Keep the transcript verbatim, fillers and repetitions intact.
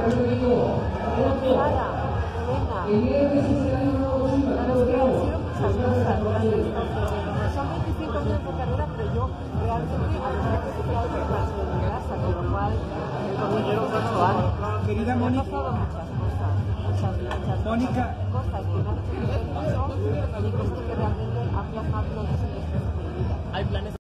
Son veinticinco años de carrera, pero yo realmente a lo mejor he quedado de casa de mi casa, con lo cual el compañero no ha Querida Mónica, pasado muchas cosas, muchas, muchas Mónica, cosas que me han hecho crecer mucho y cosas que realmente han plasmado los